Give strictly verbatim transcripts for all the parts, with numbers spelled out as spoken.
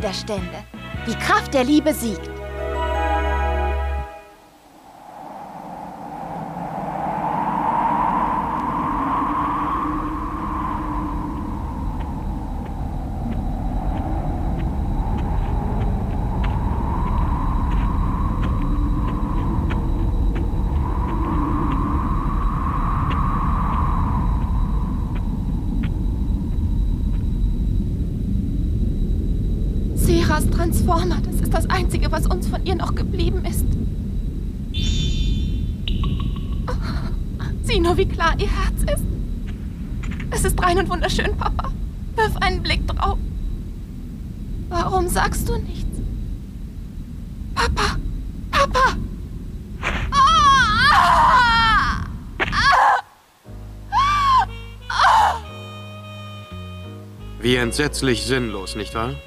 Widerstände. Die Kraft der Liebe siegt. Seras Transformer, das ist das Einzige, was uns von ihr noch geblieben ist. Oh, sieh nur, wie klar ihr Herz ist. Es ist rein und wunderschön, Papa. Wirf einen Blick drauf. Warum sagst du nichts? Papa! Papa! Ah! Ah! Ah! Wie entsetzlich sinnlos, nicht wahr?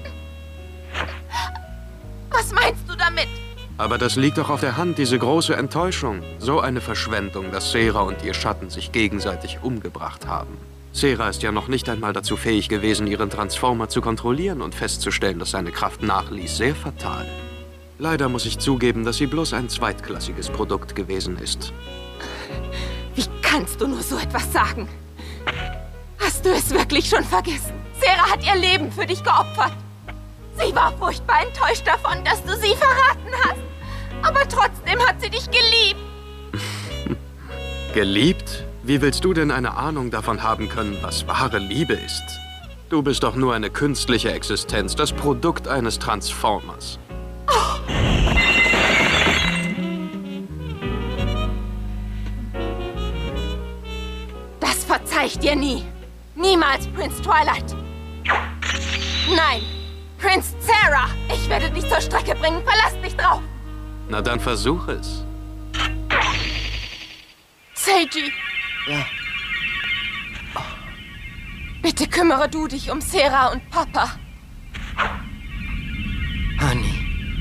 Was meinst du damit? Aber das liegt doch auf der Hand, diese große Enttäuschung. So eine Verschwendung, dass Sera und ihr Schatten sich gegenseitig umgebracht haben. Sera ist ja noch nicht einmal dazu fähig gewesen, ihren Transformer zu kontrollieren und festzustellen, dass seine Kraft nachließ. Sehr fatal. Leider muss ich zugeben, dass sie bloß ein zweitklassiges Produkt gewesen ist. Wie kannst du nur so etwas sagen? Hast du es wirklich schon vergessen? Sera hat ihr Leben für dich geopfert. Sie war furchtbar enttäuscht davon, dass du sie verraten hast. Aber trotzdem hat sie dich geliebt. Geliebt? Wie willst du denn eine Ahnung davon haben können, was wahre Liebe ist? Du bist doch nur eine künstliche Existenz, das Produkt eines Transformers. Oh. Das verzeih ich dir nie. Niemals, Prince Twilight. Nein. Prince Sera, ich werde dich zur Strecke bringen. Verlass dich drauf. Na dann versuch es. Seiji. Ja. Oh. Bitte kümmere du dich um Sera und Papa. Honey.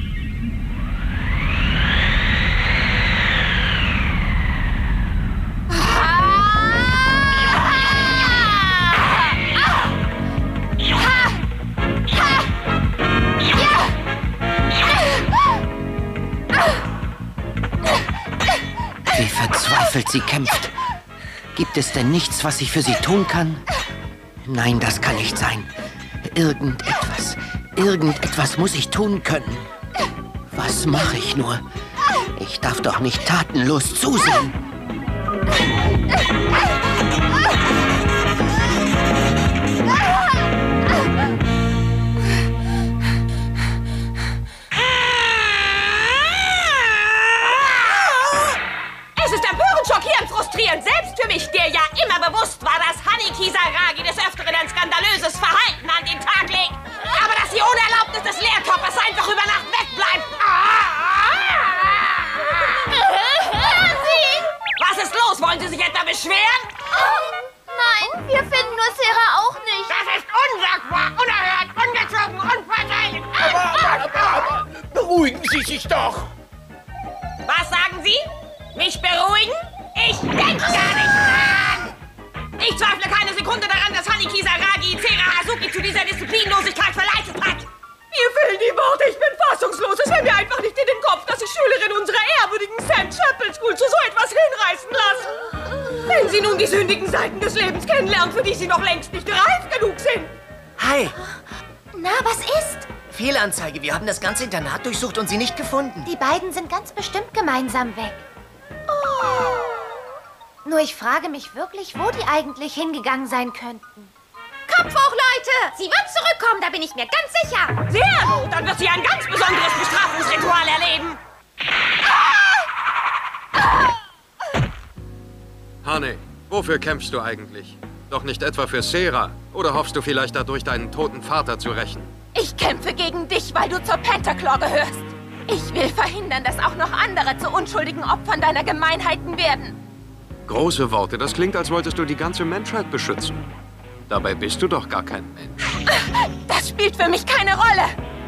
Wie verzweifelt sie kämpft. Gibt es denn nichts, was ich für sie tun kann? Nein, das kann nicht sein. Irgendetwas, irgendetwas muss ich tun können. Was mache ich nur? Ich darf doch nicht tatenlos zusehen. Frustrierend, selbst für mich, der ja immer bewusst war, dass Honey Kisaragi des Öfteren ein skandalöses Verhalten an den Tag legt. Aber dass sie ohne Erlaubnis des Lehrkörpers einfach über Nacht wegbleibt. Sie! Was ist los? Wollen Sie sich etwa beschweren? Oh, nein, wir finden nur Sera auch nicht. Das ist unsagbar, unerhört, ungezogen, unverteidigt. Aber, aber, aber, aber, beruhigen Sie sich doch. Was sagen Sie? Mich beruhigen? Ich denke gar nicht dran! Ich zweifle keine Sekunde daran, dass Honey Kisaragi Sera Hazuki zu dieser Disziplinlosigkeit verleitet hat. Mir fehlen die Worte, ich bin fassungslos. Es wäre mir einfach nicht in den Kopf, dass sich Schülerinnen unserer ehrwürdigen Sam Chapel School zu so etwas hinreißen lassen. Wenn sie nun die sündigen Seiten des Lebens kennenlernen, für die sie noch längst nicht reif genug sind. Hi! Na, was ist? Fehlanzeige, wir haben das ganze Internat durchsucht und sie nicht gefunden. Die beiden sind ganz bestimmt gemeinsam weg. Oh. Nur ich frage mich wirklich, wo die eigentlich hingegangen sein könnten. Kopf hoch, Leute! Sie wird zurückkommen, da bin ich mir ganz sicher. Sehr gut, dann wird sie ein ganz besonderes Bestrafungsritual erleben. Honey, wofür kämpfst du eigentlich? Doch nicht etwa für Sera? Oder hoffst du vielleicht dadurch, deinen toten Vater zu rächen? Ich kämpfe gegen dich, weil du zur Pentaclaw gehörst. Ich will verhindern, dass auch noch andere zu unschuldigen Opfern deiner Gemeinheiten werden. Große Worte, das klingt, als wolltest du die ganze Menschheit beschützen. Dabei bist du doch gar kein Mensch. Das spielt für mich keine Rolle.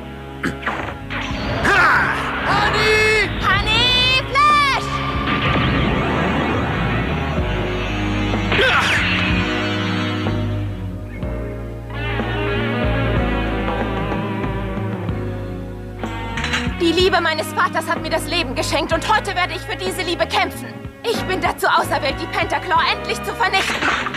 Ha! Honey! Honey, Flash! Ja! Die Liebe meines Vaters hat mir das Leben geschenkt und heute werde ich für diese Liebe kämpfen. Ich bin dazu auserwählt, die Pentaclaw endlich zu vernichten.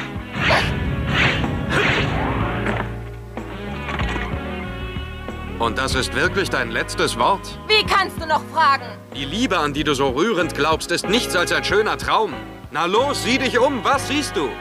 Und das ist wirklich dein letztes Wort? Wie kannst du noch fragen? Die Liebe, an die du so rührend glaubst, ist nichts als ein schöner Traum. Na los, sieh dich um, was siehst du?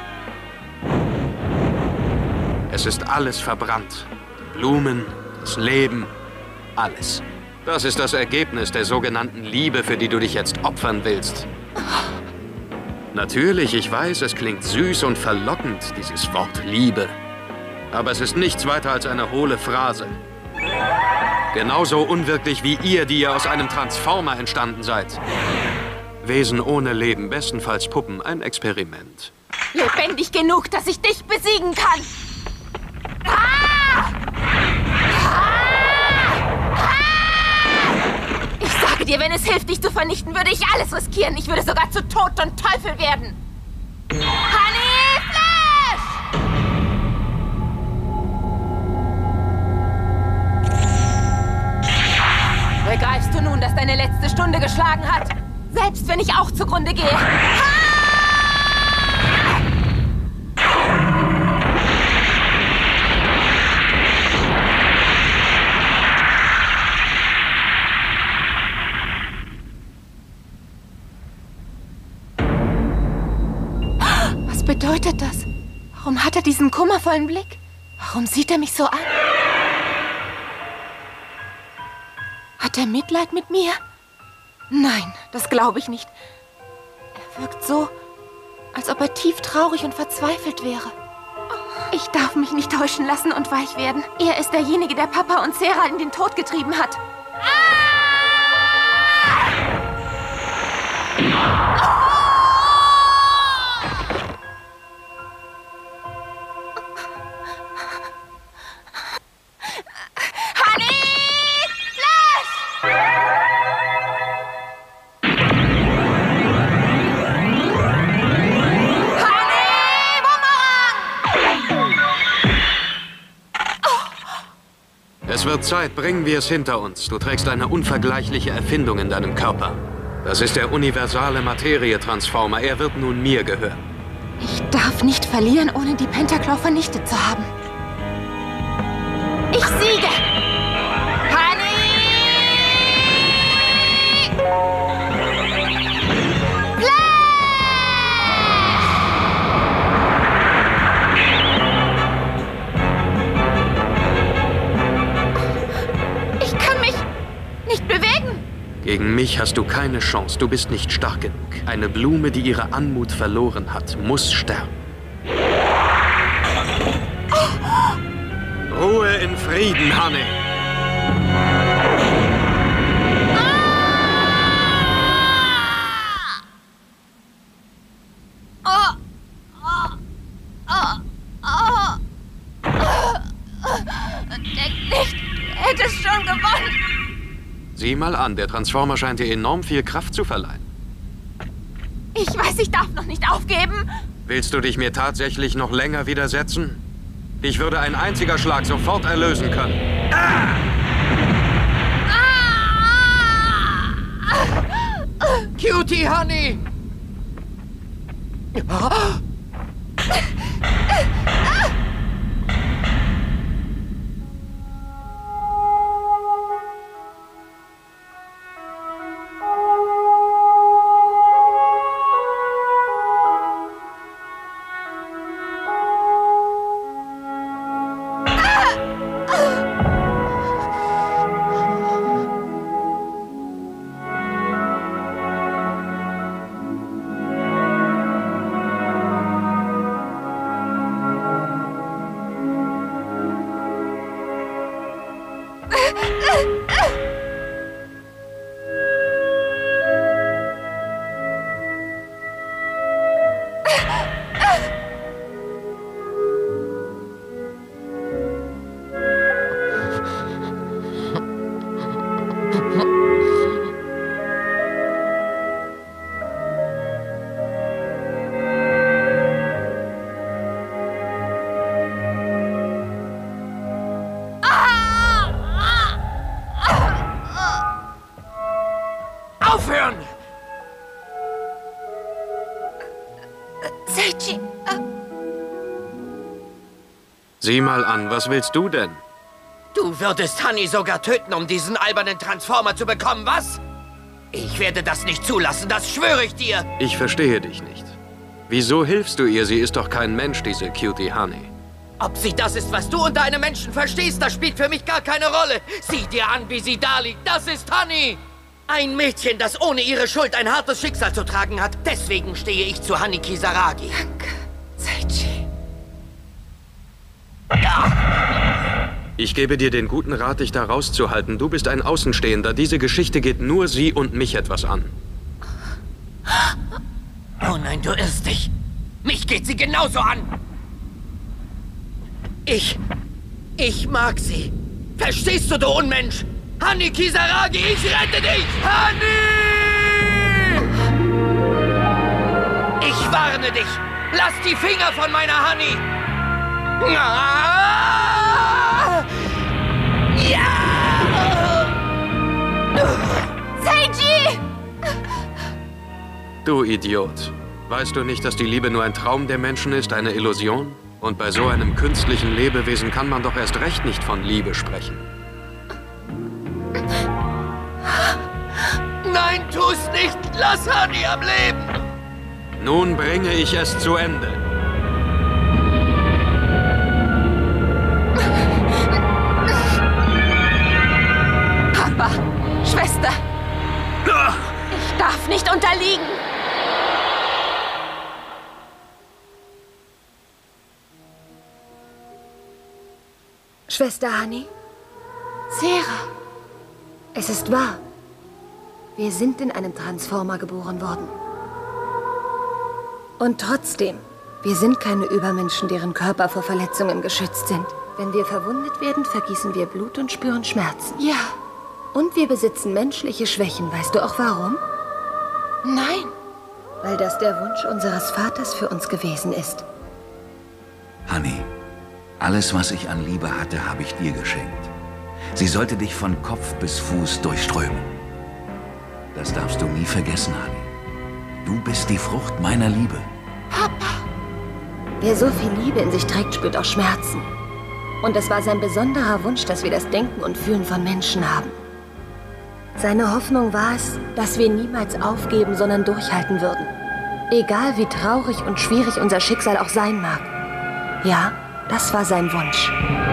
Es ist alles verbrannt. Die Blumen, das Leben, alles. Das ist das Ergebnis der sogenannten Liebe, für die du dich jetzt opfern willst. Natürlich, ich weiß, es klingt süß und verlockend, dieses Wort Liebe. Aber es ist nichts weiter als eine hohle Phrase. Genauso unwirklich wie ihr, die ihr aus einem Transformer entstanden seid. Wesen ohne Leben, bestenfalls Puppen, ein Experiment. Lebendig genug, dass ich dich besiegen kann. Ah! Ich sage dir, wenn es hilft, dich zu vernichten, würde ich alles riskieren. Ich würde sogar zu Tod und Teufel werden. Honey Flash! Begreifst du nun, dass deine letzte Stunde geschlagen hat? Selbst wenn ich auch zugrunde gehe. Ha! Was bedeutet das? Warum hat er diesen kummervollen Blick? Warum sieht er mich so an? Hat er Mitleid mit mir? Nein, das glaube ich nicht. Er wirkt so, als ob er tief traurig und verzweifelt wäre. Ich darf mich nicht täuschen lassen und weich werden. Er ist derjenige, der Papa und Sarah in den Tod getrieben hat. Es wird Zeit, bringen wir es hinter uns. Du trägst eine unvergleichliche Erfindung in deinem Körper. Das ist der universale Materie-Transformer. Er wird nun mir gehören. Ich darf nicht verlieren, ohne die Pentaclaw vernichtet zu haben. Ich siege! Honey! Ich kann mich nicht bewegen. Gegen mich hast du keine Chance. Du bist nicht stark genug. Eine Blume, die ihre Anmut verloren hat, muss sterben. Oh. Ruhe in Frieden, Honey. Denk nicht, du hättest schon gewonnen. Sieh mal an, der Transformer scheint dir enorm viel Kraft zu verleihen. Ich weiß, ich darf noch nicht aufgeben. Willst du dich mir tatsächlich noch länger widersetzen? Dich würde ein einziger Schlag sofort erlösen können. Ah! Ah! Cutie, Honey! Ah! aufhören! Seiji, äh, Sieh mal an, was willst du denn? Du würdest Honey sogar töten, um diesen albernen Transformer zu bekommen, was? Ich werde das nicht zulassen, das schwöre ich dir! Ich verstehe dich nicht. Wieso hilfst du ihr? Sie ist doch kein Mensch, diese Cutie Honey. Ob sie das ist, was du unter einem Menschen verstehst, das spielt für mich gar keine Rolle. Sieh dir an, wie sie da liegt. Das ist Honey! Ein Mädchen, das ohne ihre Schuld ein hartes Schicksal zu tragen hat. Deswegen stehe ich zu Honey Kisaragi. danke, Seiji. Ich gebe dir den guten Rat, dich da rauszuhalten. Du bist ein Außenstehender. Diese Geschichte geht nur sie und mich etwas an. Oh nein, du irrst dich. Mich geht sie genauso an. Ich... Ich mag sie. Verstehst du, du Unmensch? Honey Kisaragi, ich rette dich! Honey! Ich warne dich. Lass die Finger von meiner Honey. Ah! Ja! Seiji! Du Idiot. Weißt du nicht, dass die Liebe nur ein Traum der Menschen ist, eine Illusion? Und bei so einem künstlichen Lebewesen kann man doch erst recht nicht von Liebe sprechen. Nein, tu's nicht! Lass Honey am Leben! Nun bringe ich es zu Ende. Papa, Schwester, ich darf nicht unterliegen. Schwester Honey, Sera, es ist wahr. Wir sind in einem Transformer geboren worden. Und trotzdem, wir sind keine Übermenschen, deren Körper vor Verletzungen geschützt sind. Wenn wir verwundet werden, vergießen wir Blut und spüren Schmerzen. ja, Und wir besitzen menschliche Schwächen. Weißt du auch warum? nein. Weil das der Wunsch unseres Vaters für uns gewesen ist. Honey, alles, was ich an Liebe hatte, habe ich dir geschenkt. Sie sollte dich von Kopf bis Fuß durchströmen. Das darfst du nie vergessen, Honey. Du bist die Frucht meiner Liebe. Wer so viel Liebe in sich trägt, spürt auch Schmerzen. Und es war sein besonderer Wunsch, dass wir das Denken und Fühlen von Menschen haben. Seine Hoffnung war es, dass wir niemals aufgeben, sondern durchhalten würden. Egal wie traurig und schwierig unser Schicksal auch sein mag. Ja, das war sein Wunsch.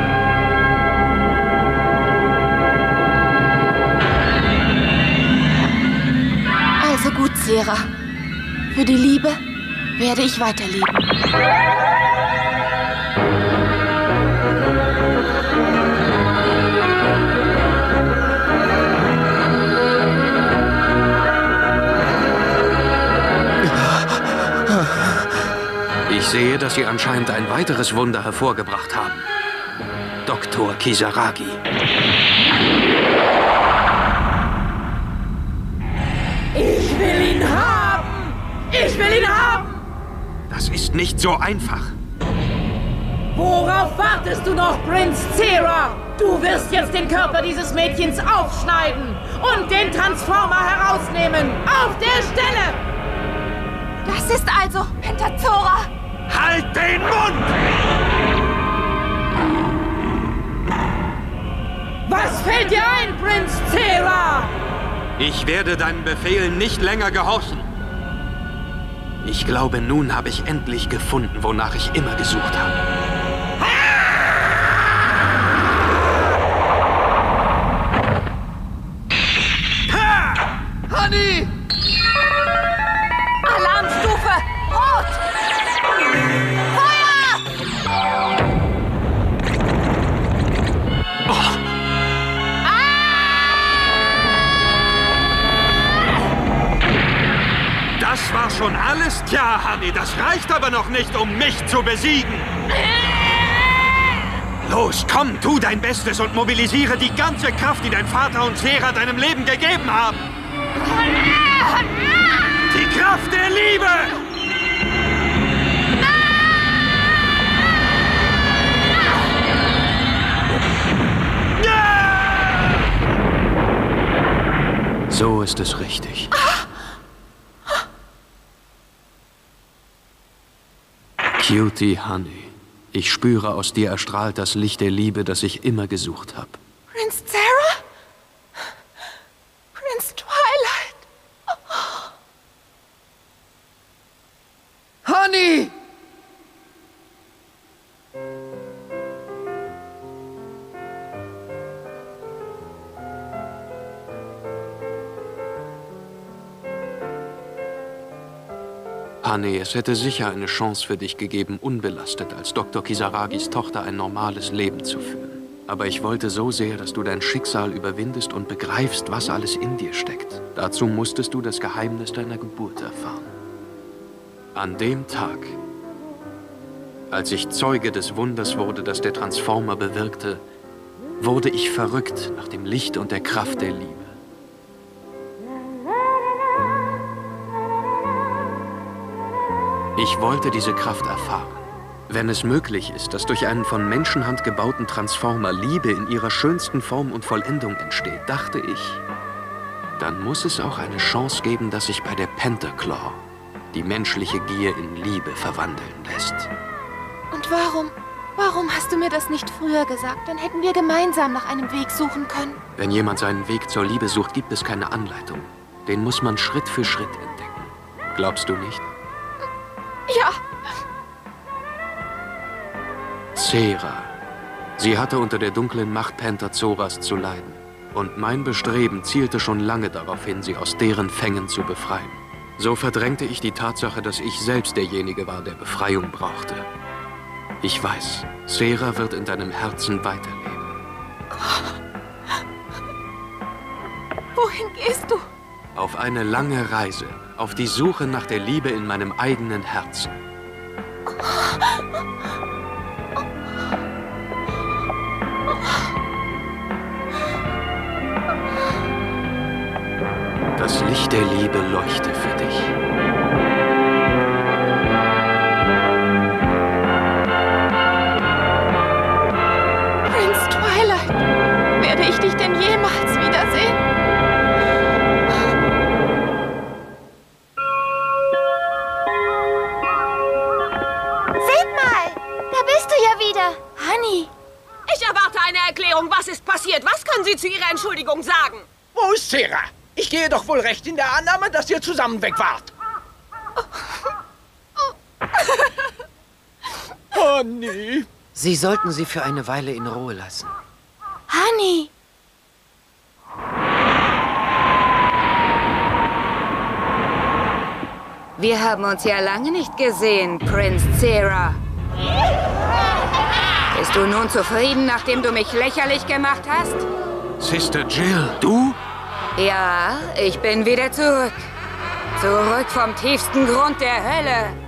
Also gut, Sera. Für die Liebe werde ich weiterleben. Ich sehe, dass Sie anscheinend ein weiteres Wunder hervorgebracht haben. Doktor Kisaragi. Ich will ihn haben! Ich will ihn haben! Das ist nicht so einfach. Worauf wartest du noch, Prinz Sera? Du wirst jetzt den Körper dieses Mädchens aufschneiden und den Transformer herausnehmen. Auf der Stelle! Das ist also Pentazora. Halt den Mund! Was fällt dir ein, Prinz Sera? Ich werde deinen Befehlen nicht länger gehorchen. Ich glaube, nun habe ich endlich gefunden, wonach ich immer gesucht habe. Ha! Honey! Alarmstufe Rot. Feuer! Oh. Das war schon alles? Tja, Honey, das reicht aber noch nicht, um mich zu besiegen. Los, komm, tu dein Bestes und mobilisiere die ganze Kraft, die dein Vater und Sera deinem Leben gegeben haben. Die Kraft der Liebe! So ist es richtig. Cutie Honey, ich spüre, aus dir erstrahlt das Licht der Liebe, das ich immer gesucht habe. Prince Sarah? Prince Twilight? Honey! Honey, es hätte sicher eine Chance für dich gegeben, unbelastet als Doktor Kisaragis Tochter ein normales Leben zu führen. Aber ich wollte so sehr, dass du dein Schicksal überwindest und begreifst, was alles in dir steckt. Dazu musstest du das Geheimnis deiner Geburt erfahren. An dem Tag, als ich Zeuge des Wunders wurde, das der Transformer bewirkte, wurde ich verrückt nach dem Licht und der Kraft der Liebe. Ich wollte diese Kraft erfahren. Wenn es möglich ist, dass durch einen von Menschenhand gebauten Transformer Liebe in ihrer schönsten Form und Vollendung entsteht, dachte ich, dann muss es auch eine Chance geben, dass sich bei der Pentaclaw die menschliche Gier in Liebe verwandeln lässt. Und warum? Warum hast du mir das nicht früher gesagt? Dann hätten wir gemeinsam nach einem Weg suchen können. Wenn jemand seinen Weg zur Liebe sucht, gibt es keine Anleitung. Den muss man Schritt für Schritt entdecken. Glaubst du nicht? Ja. Cera. Sie hatte unter der dunklen Macht Panther-Zoras zu leiden. Und mein Bestreben zielte schon lange darauf hin, sie aus deren Fängen zu befreien. So verdrängte ich die Tatsache, dass ich selbst derjenige war, der Befreiung brauchte. Ich weiß, Cera wird in deinem Herzen weiterleben. Wohin gehst du? Auf eine lange Reise, auf die Suche nach der Liebe in meinem eigenen Herzen. Das Licht der Liebe leuchte für dich. Prince Twilight, werde ich dich denn jemals wiedersehen? Seht mal, da bist du ja wieder. Honey. Ich erwarte eine Erklärung. Was ist passiert? Was können Sie zu Ihrer Entschuldigung sagen? Wo ist Cera? Ich gehe doch wohl recht in der Annahme, dass ihr zusammen weg wart. Honey. Sie sollten sie für eine Weile in Ruhe lassen. Honey. Wir haben uns ja lange nicht gesehen, Prince Cera. Bist du nun zufrieden, nachdem du mich lächerlich gemacht hast? Sister Jill, du? Ja, ich bin wieder zurück. Zurück vom tiefsten Grund der Hölle.